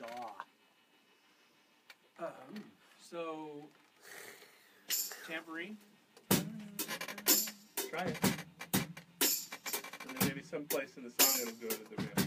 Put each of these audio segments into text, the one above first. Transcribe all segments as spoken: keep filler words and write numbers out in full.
saw. Um, so, tambourine. Try it. And then maybe someplace in the song it'll go to the riff.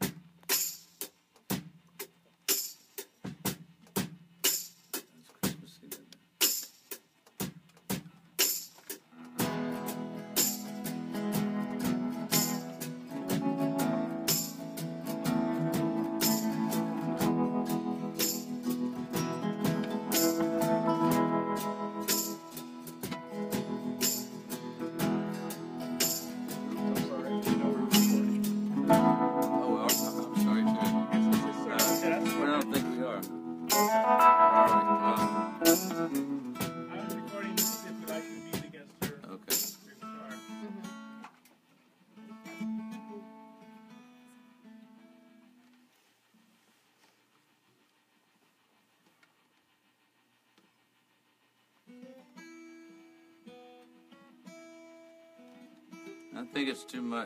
I think it's too much.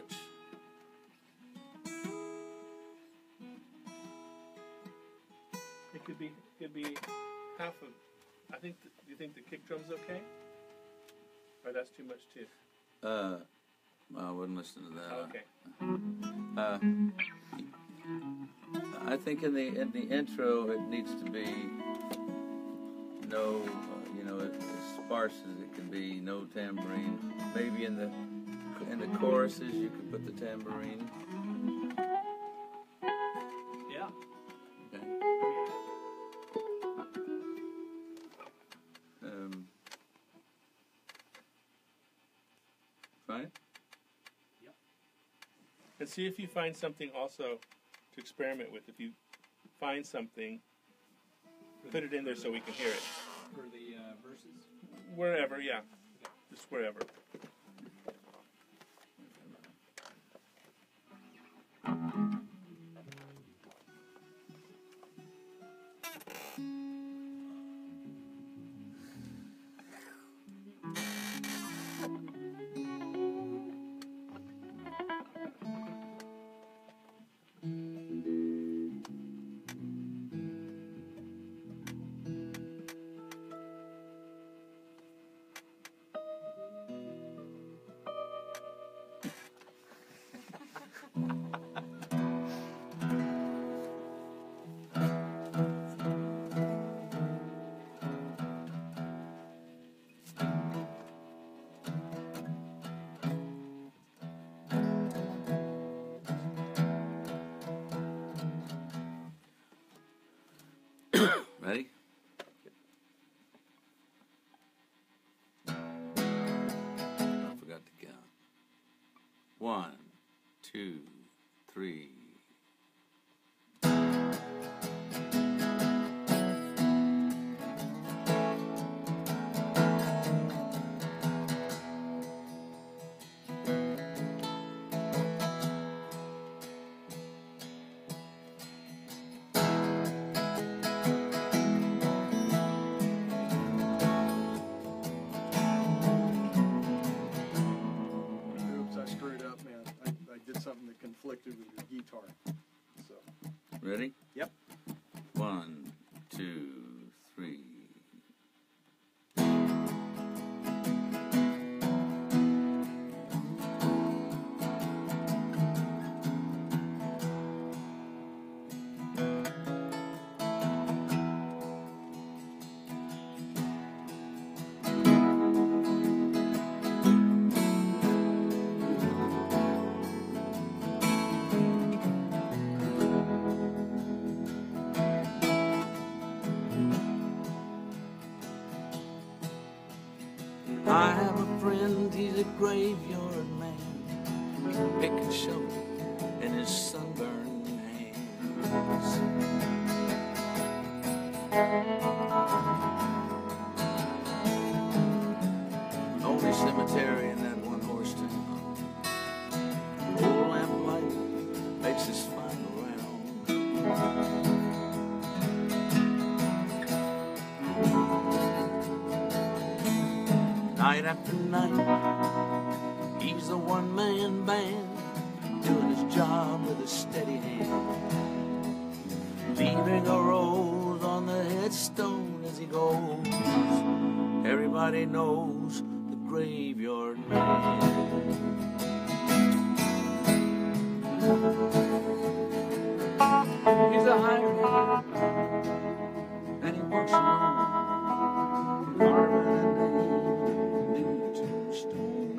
It could be, could be half of. I think. The, do you think the kick drum's okay? Or that's too much too? Uh, I wouldn't listen to that. Oh, okay. Uh, I think in the in the intro it needs to be no, uh, you know, as sparse as it can be. No tambourine. Maybe in the in the choruses you could put the tambourine. Yeah. Okay. Um, try it. Yep. And see if you find something also to experiment with. If you find something, put it in there so we can hear it. For the uh, verses? Wherever, yeah. Just wherever. Ready? I forgot to count. One, two, three. Something that conflicted with the guitar. So, ready? Yep. One, two, three. I have a friend, he's a graveyard man, pick and shovel in his sunburned hands. Only cemetery in that one horse town. Old lamplight makes his final round. Night after night, he's a one-man band, doing his job with a steady hand. leaving a rose on the headstone as he goes. Everybody knows the graveyard man. He's a hired hand, and he works alone, carving a new tombstone.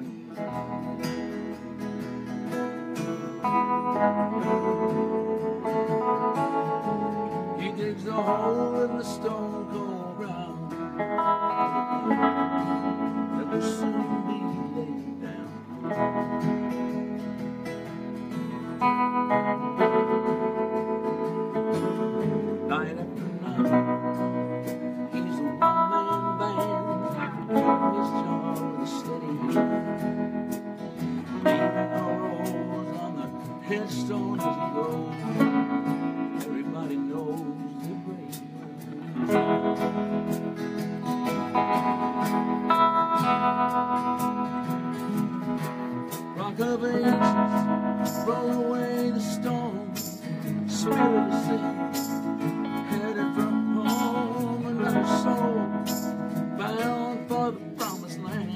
He digs a hole in the stone cold ground that will soon be laid down. Night after night, he's a one-man band, doing his job with a steady hand, leaving a rose on the headstone as he goes. Everybody knows the graveyard. Rock of ages, roll away the stone, spirit of sin, headed for home, another soul, bound for the promised land.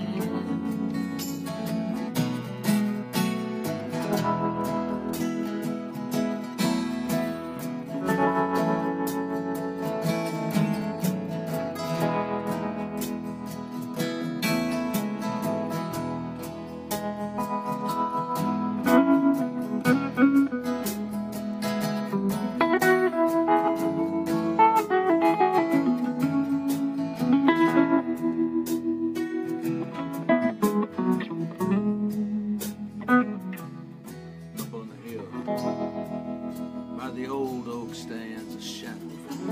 Up on the hill, by the old oak stands a shadow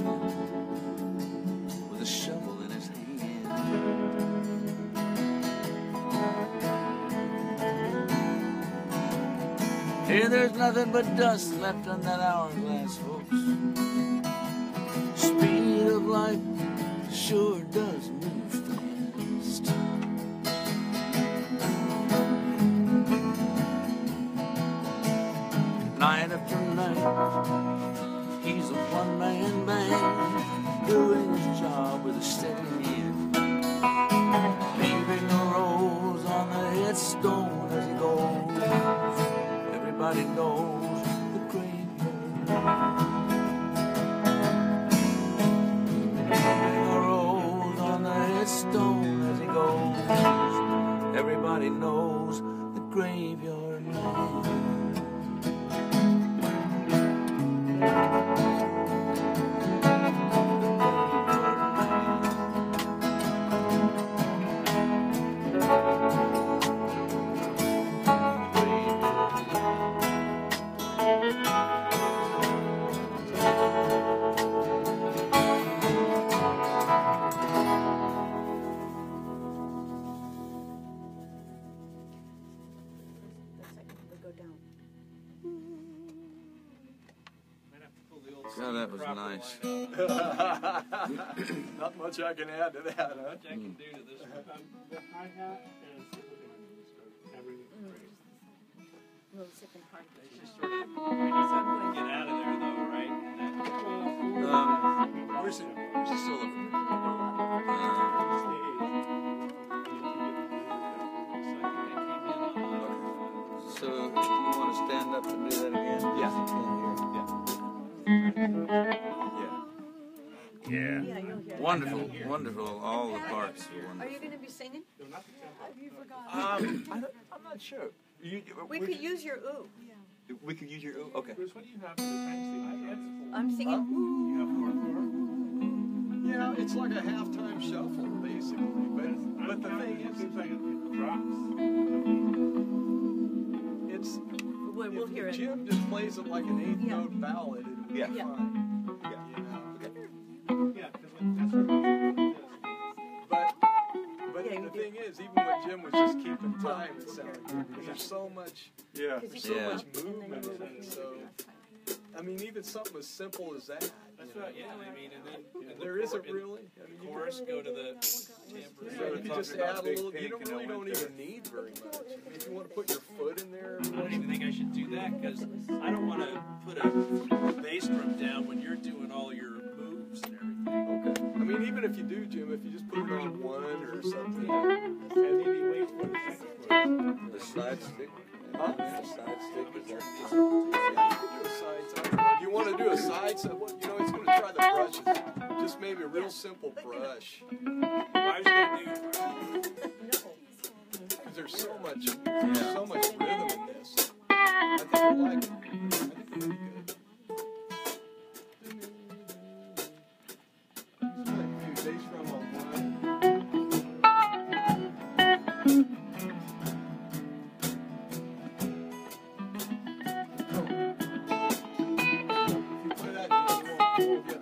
with a shovel in his hand. Here there's nothing but dust left on that hourglass, folks. Speed of light sure does move fast. Night after night, he's a one-man band, doing his job with a steady hand, leaving a rose on the headstone as he goes. Everybody knows the graveyard. Leaving a rose on the headstone as he goes. Everybody knows the graveyard man. God, that was nice. Not much I can add to that, huh? Much I can do to this one. Um, the hi-hat and everything. Little sick and hard. They just sort of I just have to get out of there, though, right? That, Um, Where's it? where's the silver? Uh, so you want to stand up and do that again? Yeah. You can Yeah. hear. Yeah. Yeah, you'll hear. Wonderful, wonderful. All the parts are Are you wonderful. going to be singing? Have you forgot? Um, I don't, I'm not sure. You, we could use your ooh. we could use your ooh. Okay. Bruce, what do you have for the time I'm singing ooh. You have four four? Yeah, it's like a halftime shuffle, basically. But but the thing it is, seems like it, it drops. it's We'll, we'll if hear it. Jim just plays it like an eighth Yeah. note ballad, it'll be Yeah. Yeah. fine. Yeah. You know? Yeah, because when that's what But but Yeah, you the do. thing is, even when Jim was just keeping time, it sounded good. Because there's so much Yeah. Because so Yeah. much movement in it. So I mean, even something as simple as that. That's you know. what, yeah, I mean, and then. and the There isn't chor- really. I mean, and you chorus, go to the So tambourine. if you just add a little, you don't really don't even need very much. I mean, if you want to put your foot in there, I don't even think I should do that because I don't want to put a bass drum down when you're doing all your moves and everything. okay. I mean, even if you do, Jim, if you just put it on one or something. And maybe wait for the second chord. The side stick. Huh? The side stick is that. Do a side time. Well, you want to do a side, so what- you know, he's going to try the brushes. Just maybe a real simple brush, Why was that do? because there's so much, there's so much rhythm in this. I think you'll like it. I think it'll be good. Just like a few bass drum on one. If you play that, you won't, you won't get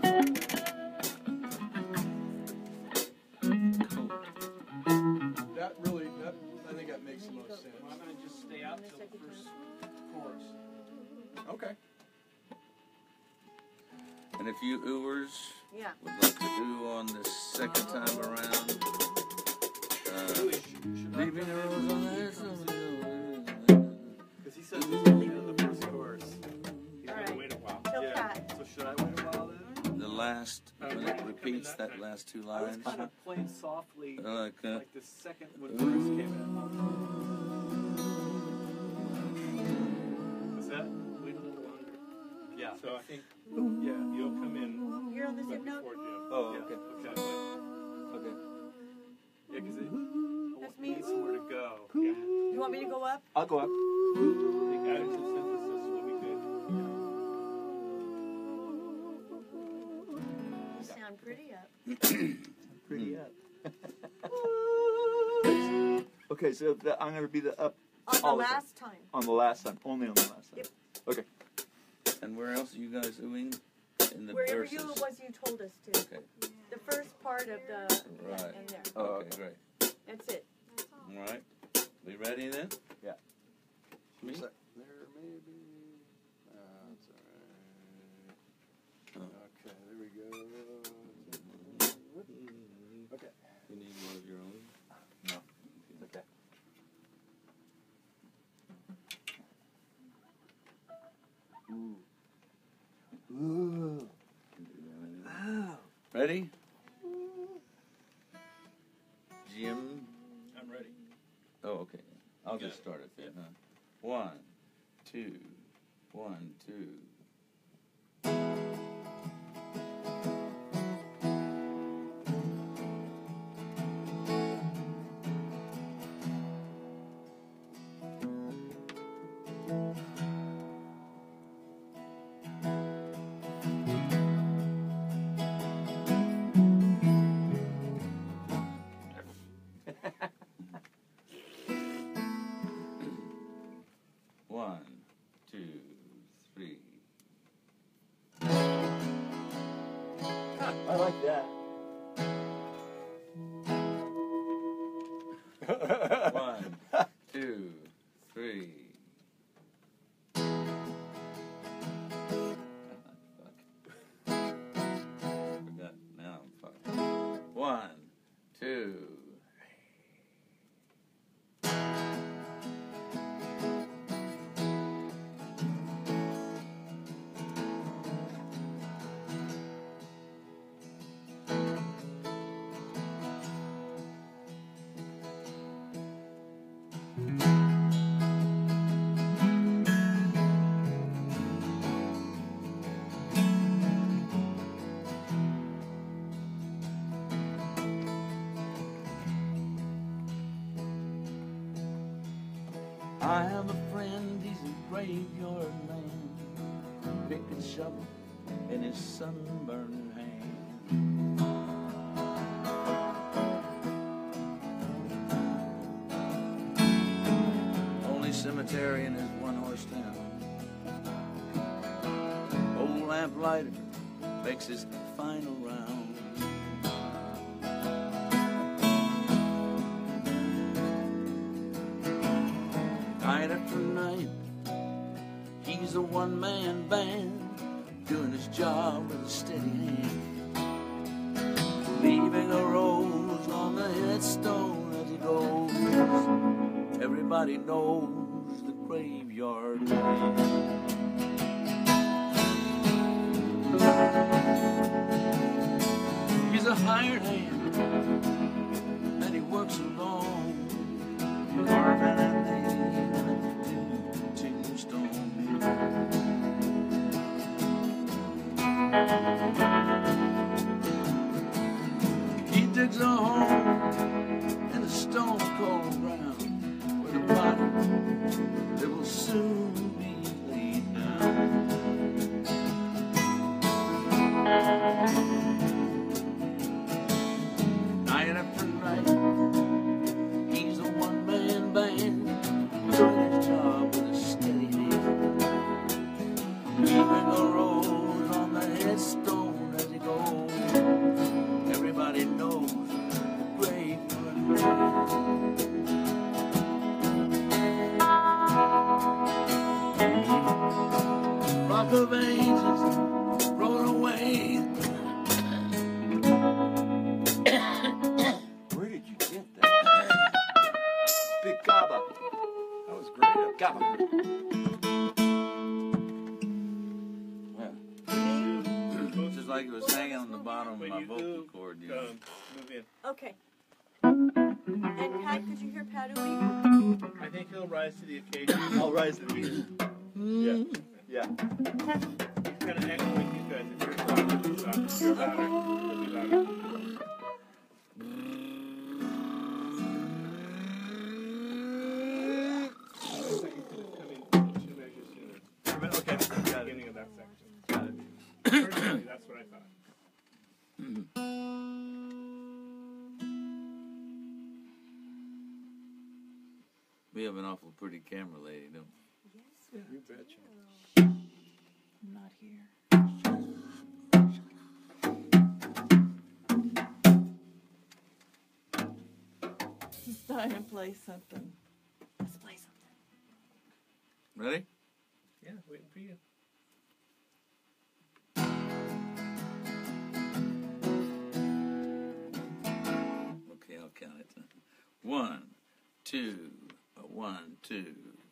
that really, that, I think that makes the most sense. Well, I'm going to just stay out till the first chorus. Okay. And if you ooers Yeah. would like to ooh on this second time around, uh, leaving the rose on the Because he said this is the end of the first chorus. He's All gonna right. wait a while. Tell Yeah. Pat. So should I wait a while then? the last, when it repeats that last two I was lines, kind of playing softly, uh, like, uh, like the second when the verse came in. What's that? Wait a little longer. Yeah. So I think Yeah. you'll come in You're on the right same note? before Jim. Oh, Yeah. okay. That way. Okay. Yeah, because it That's me. needs somewhere to go. Yeah. You want me to go up? I'll go up. The additive synthesis will be good. You sound pretty up. Pretty up. Okay, so the, I'm going to be the up On the all the time. last time. on the last time. Only on the last time. Yep. Okay. and where else are you guys oohing? In the Wherever verses. you was you told us to. Okay, The first part of the Right. and there. Oh, okay, okay. great. That's it. All right, we ready then? Yeah. Me? There, maybe. That's all right. Oh. Okay, there we go. Okay. You need one of your own? No. Okay. Ooh. Ooh. Ready? Jim? I'm ready. Oh, okay. I'll You just got start it then, huh? One, two, one, two. One, two, three. I like that. One, two, three. Fuck. Forgot. Now I'm fucked. One, two. I have a friend, he's a graveyard man, pick and shovel in his sunburned hand. Only cemetery in his one-horse town. Old lamplighter makes his final round. Night after night, he's a one-man band. doing his job with a steady hand, leaving a rose on the headstone as he goes. Everybody knows the graveyard man. He's a hired hand, and he works alone, carving and laying a tombstone. He digs a hole in the stone cold ground with a body that will soon be laid down. Night after night, he's a one-man band, doing his job with a steady hand, leaving a rose on the headstone as he goes. Everybody knows the graveyard man. Rock of Ages roll away. Where did you get that? Big Gaba. That was great. Gaba. Just like it was hanging on the bottom of When my you vocal move, cord. You know. um, move in. Okay. And Pat, could you hear Pat Ooey? I think he'll rise to the occasion. I'll rise to the occasion. Yeah. Yeah. Kind of echoing you guys. If you're louder, you'll be louder. If you're louder, you'll be louder. Okay, that's the beginning of that section. Got it. Personally, that's what I thought. We have an awful pretty camera lady, don't we? You betcha. I'm not here. He's trying to play something. Let's play something. Ready? Yeah, waiting for you. Okay, I'll count it. One, two, uh, one, two.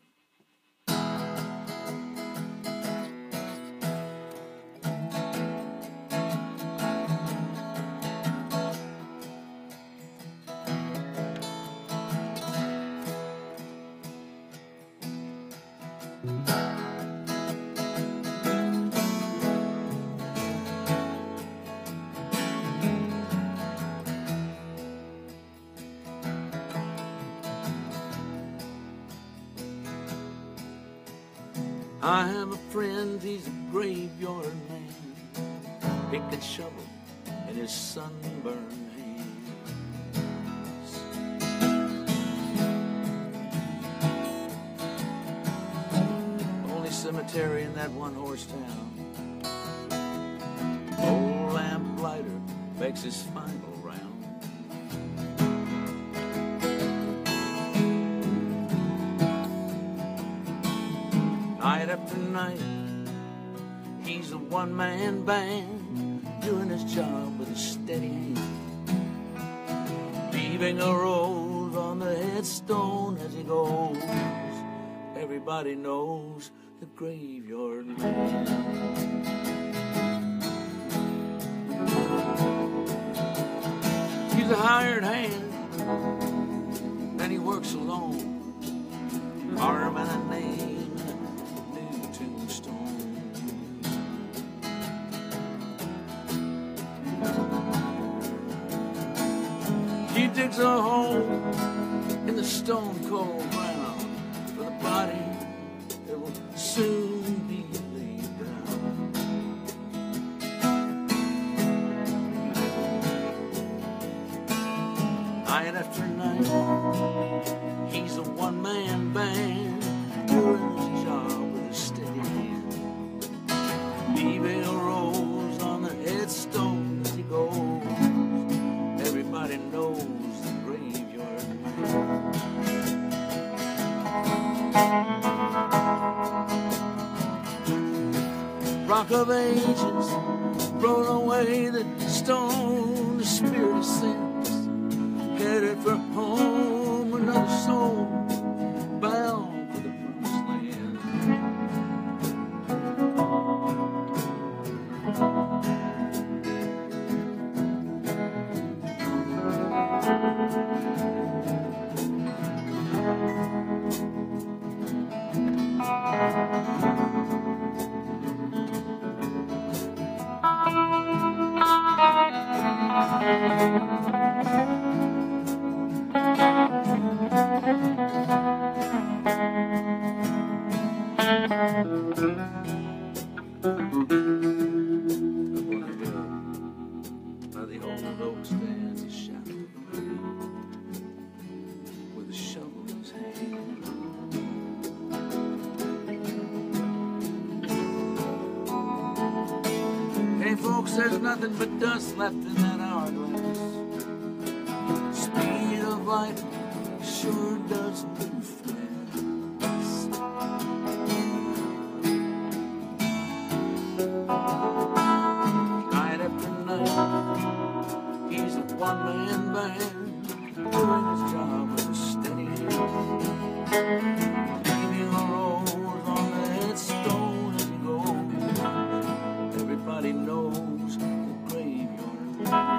I have a friend, he's a graveyard man, pick and shovel in his sunburned hands. Only cemetery in that one-horse town. Old lamplighter makes his final round. Night after night, he's a one-man band, doing his job with a steady hand, leaving a rose on the headstone as he goes. Everybody knows the graveyard man. He's a hired hand, and he works alone, carving a name. He digs a hole in the stone cold ground for the body that will soon be laid down. Night after night, he's a one-man band, doing his job with a steady hand, leaving a rose on the headstone as he goes. Everybody knows the graveyard man. way that stone the spirit of sense, headed for home, another soul bound for the promised land. By the old oak stands a shadow of a man with a shovel in his hand. Hey folks, there's nothing but dust left in that hourglass. Speed of light sure does move fast. Night after night, he's a one-man band, doing his job with a steady hand. Leaving a rose on the headstone as he goes. Everybody knows the graveyard.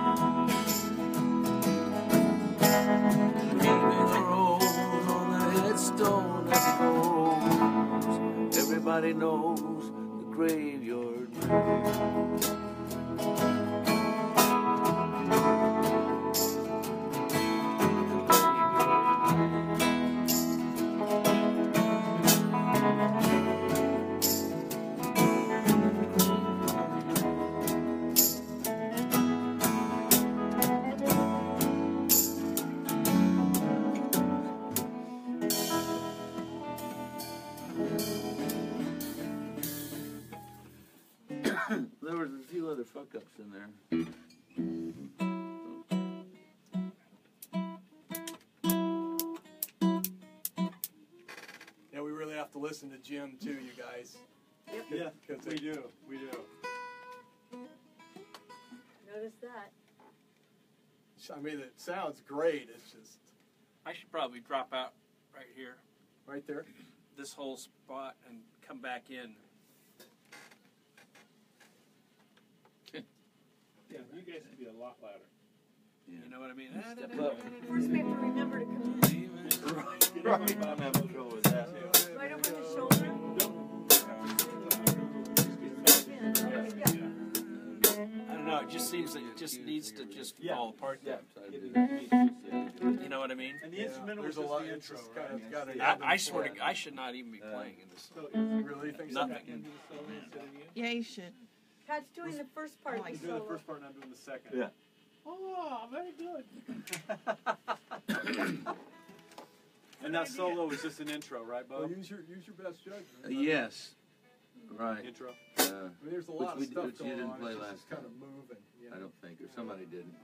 Leaving a rose on the headstone as he goes. Everybody knows the graveyard. There was a few other fuck ups in there. Yeah, we really have to listen to Jim too, you guys. Yeah, Because we do. We do. Notice that. I mean, it sounds great. It's just I should probably drop out right here, right there. this whole spot, and come back in. Yeah, you guys can be a lot louder. You know what I mean? Step up. First we have to remember to come in. Right. I'm having trouble with that. Right over the shoulder. I don't know. It just seems that it just needs to just fall apart there. Yeah. You know what I mean? And the Yeah, instrumental there's was a just lot. the It's intro, just kind right? of got a- I, I swear to God, I should not even be playing in this. You really think so? Nothing. Yeah, you should. Pat's doing the first part of Oh, I the I'm doing the solo. first part and I'm doing the second. Yeah. Oh, very good. And that solo is just an intro, right, Well, Bob? use your use your best judgment. Uh, yes. Right. Intro. Uh, I mean, there's a lot Which of we- stuff which you going didn't on. play It's last just kind of moving. You know? I don't think, or somebody didn't.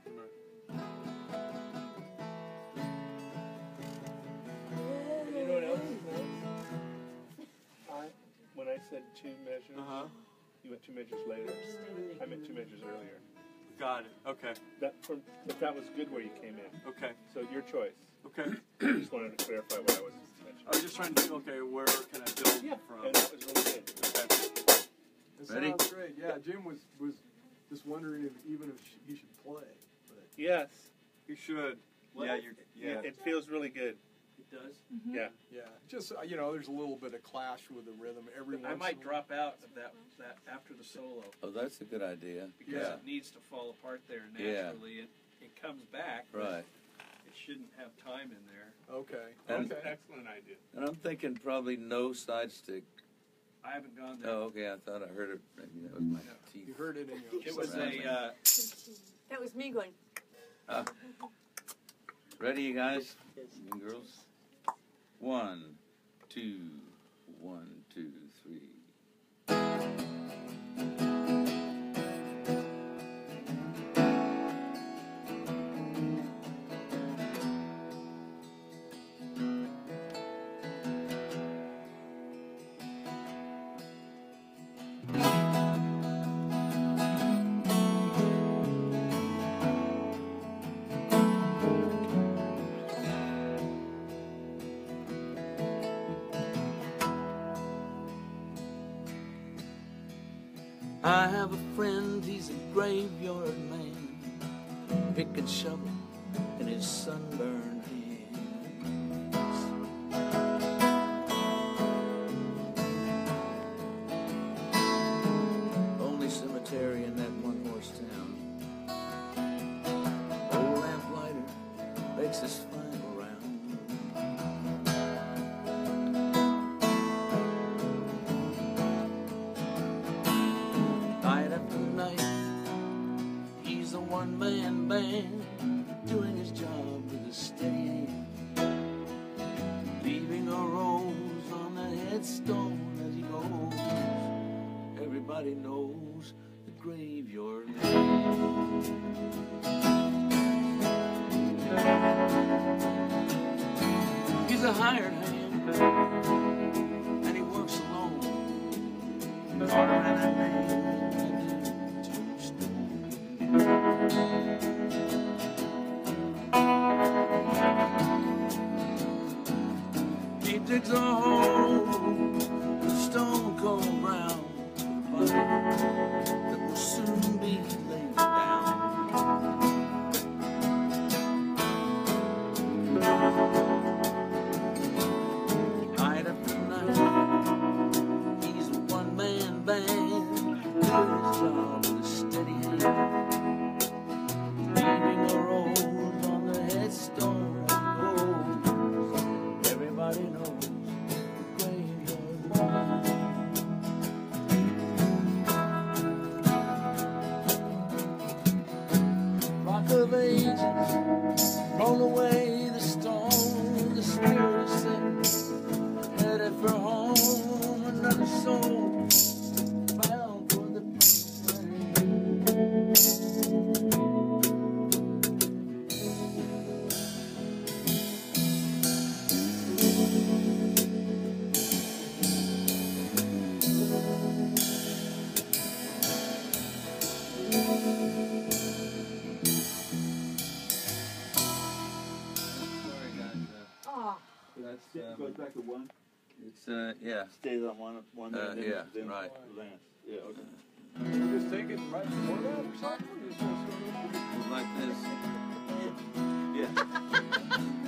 You know what else is nice? I, when I said two measures, Uh huh. you went two measures later. I meant two measures earlier. Got it. Okay. That, from, but that was good where you came in. Okay. So your choice. Okay. I just wanted to clarify what I was mentioning. I was just trying to think, okay, where can I build Yeah, from? and that was really good. Okay. It Ready? sounds great. Yeah, Jim was was just wondering if even if sh- he should play. But Yes. You should. Yeah, you're. Yeah. It feels really good. It does. Yeah. yeah, just uh, you know, there's a little bit of clash with the rhythm every once. I might in a drop out of that that after the solo Oh, that's a good idea. because Yeah. it needs to fall apart there Yeah. naturally. It it comes back. but Right. It shouldn't have time in there. Okay. And- okay. Excellent idea. And I'm thinking probably no side stick. I haven't gone there. Oh, okay. I thought I heard it. Maybe that was my You teeth. heard it in your. It was Right. a. Uh, That was me going. Uh, ready, you guys? You girls? One, two, one, two, three. I have a friend, he's a graveyard man, pick and shovel in his sunburned hands. Only cemetery in that one-horse town. Old lamplighter makes his final round. Night after night, he's a one-man band, doing his job with a steady hand, leaving a rose on the headstone as he goes. Everybody knows the graveyard man. He's a hired hand, and he works alone, carving a name into stone. He digs a hole, a stone cold brown, that will soon be laid down. Night after night, he's a one-man band, doing his job with a steady hand, leaving a rose on the headstone as he goes. Everybody knows the graveyard man. Rock of ages, roll away the stone, the spirit sings, headed for home, another soul, bound for the promised land. Sorry guys, Oh, that's, It goes back to one, it's, uh, yeah. stays on one, one, Uh, and then, yeah, then right. lands. Yeah, okay. You just take it right before that or something? You just gonna sort of- Like this. Yeah.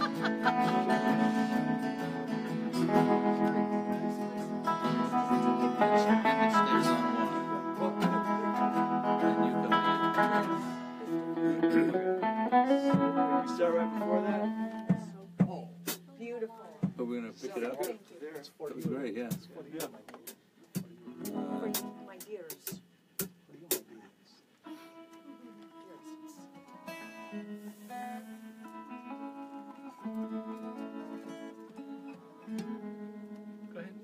It stays on one, and you come in. You start right before that? beautiful. But we're gonna pick it up. Thank you. That was great, yeah. Yeah. For my dears. Go ahead.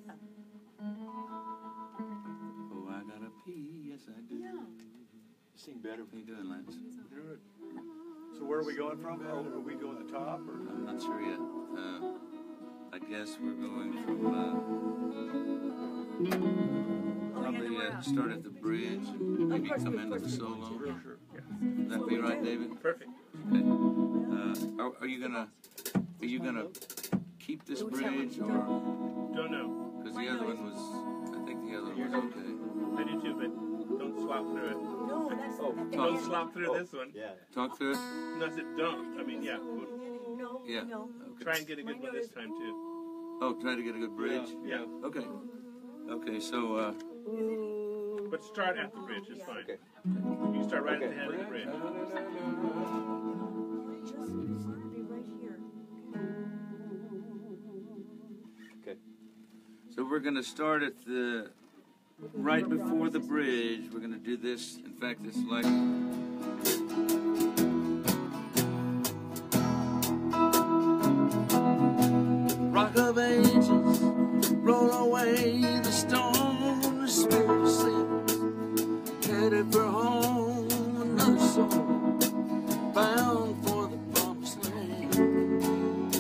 Oh, I gotta pee, yes I do. Sing better. How you doing, Lance? So where are we going from? Are are we going the top or? I'm not sure yet. Uh, I guess we're going from, uh, Oh, yeah, probably then we're uh, up. start at the bridge and maybe course, come of into course the we will. solo. Sure. Yeah. Would that be right, David? Perfect. Okay. Uh, are, are you gonna, are you gonna keep this bridge or, Don't know. because the other one was, I think the other one was okay. I do too, but don't slop through it. No, that's Oh, Don't slop through this one. Yeah. Talk through it? No, I said don't. I mean, yeah. We'll no, Yeah. no. Okay. try and get a good one this time too. Oh, try to get a good bridge? Yeah. Okay. Okay, so, uh, But start at the bridge. It's fine. Okay. You can start right at Okay. the head of the bridge. Just, just be right here. Okay. so we're gonna start at the, right before the bridge. We're gonna do this, in fact, it's like, rock of ages, roll away the stone, the spirit sings, headed for home, another soul, bound for the promised land.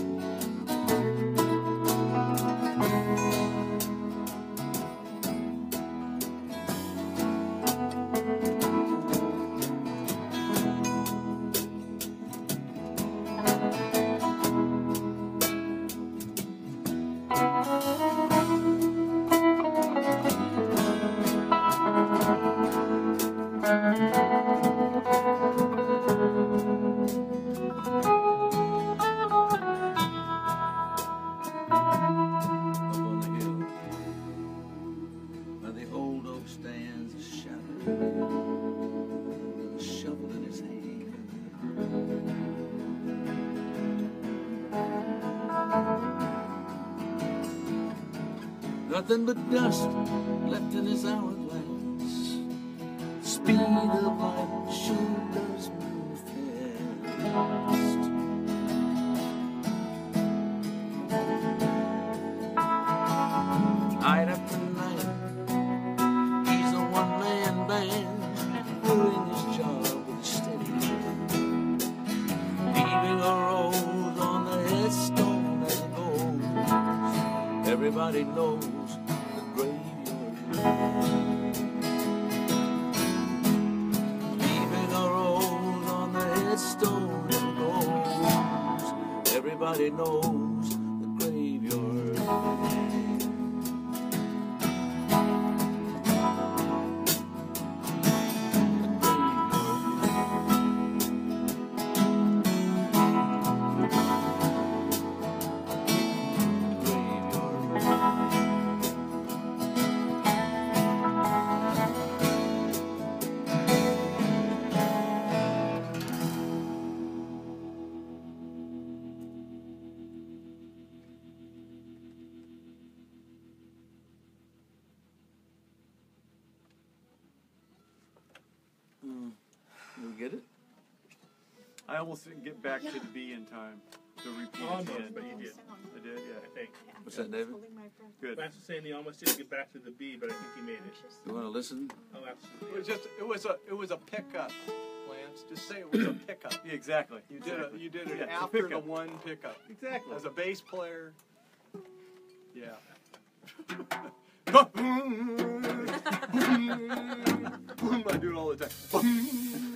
Nothing but dust left in his hourglass. Speed of light sure does move fast. Night after night, he's a one-man band, doing his job with a steady hand, leaving a rose on the headstone as he goes. Everybody knows the graveyard. Leaving a rose on the headstone as he goes. Everybody knows the graveyard. You get it? I almost didn't get back to the B in time to repeat Almost, again. but you did. I did, yeah. I think. What's that, David? Good. Lance was saying he almost didn't get back to the B, but I think he made it. You want to listen? Oh, It absolutely. was just it was a it was a pickup, Lance. Just say it was a pickup. Yeah, exactly. You did a, you did it Yeah, it's a after the pickup. one pickup. Exactly. As a bass player. Yeah. I do it all the time.